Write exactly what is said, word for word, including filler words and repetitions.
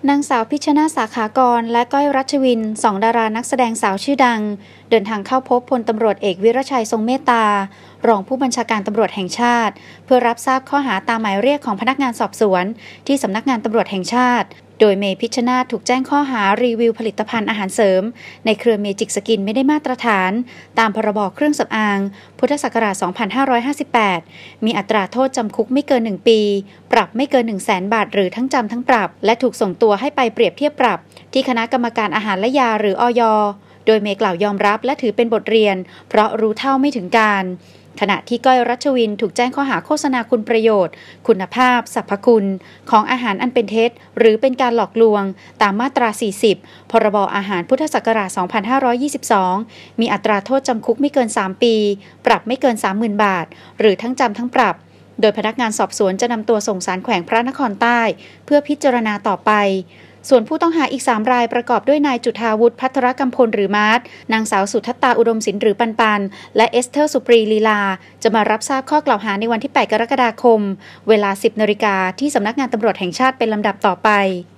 นางสาวพิชนาสาขากรและก้อยรัชวินสองดารานักแสดงสาวชื่อดังเดินทางเข้าพบพลตำรวจเอกวิรชัยทรงเมตตารองผู้บัญชาการตำรวจแห่งชาติเพื่อรับทราบข้อหาตามหมายเรียกของพนักงานสอบสวนที่สำนักงานตำรวจแห่งชาติโดยเมพิชนาถูกแจ้งข้อหารีวิวผลิตภัณฑ์อาหารเสริมในเครือเมจิกสกินไม่ได้มาตรฐานตามพรบเครื่องสำอางพุทธศักราช สองพันห้าร้อยห้าสิบแปด มีอัตราโทษจำคุกไม่เกินหนึ่งปีปรับไม่เกิน หนึ่งแสน บาทหรือทั้งจำทั้งปรับและถูกส่งตัวให้ไปเปรียบเทียบปรับที่คณะกรรมการอาหารและยาหรืออย.โดยเมย์กล่าวยอมรับและถือเป็นบทเรียนเพราะรู้เท่าไม่ถึงการขณะที่ก้อยรัชวินถูกแจ้งข้อหาโฆษณาคุณประโยชน์คุณภาพสรรพคุณของอาหารอันเป็นเท็จหรือเป็นการหลอกลวงตามมาตรา สี่สิบ พรบอาหารพุทธศักราช สองพันห้าร้อยยี่สิบสอง มีอัตราโทษจำคุกไม่เกิน สาม ปีปรับไม่เกิน สามหมื่น บาทหรือทั้งจำทั้งปรับโดยพนักงานสอบสวนจะนำตัวส่งศาลแขวงพระนครใต้เพื่อพิจารณาต่อไปส่วนผู้ต้องหาอีกสามรายประกอบด้วยนายจุฑาวุฒิภัทรกัมพลหรือมาร์ทนางสาวสุทัตตาอุดมศิลป์หรือปันปันและเอสเธอร์สุปรีลีลาจะมารับทราบข้อกล่าวหาในวันที่แปดกรกฎาคมเวลา สิบนาฬิกาที่สำนักงานตำรวจแห่งชาติเป็นลำดับต่อไป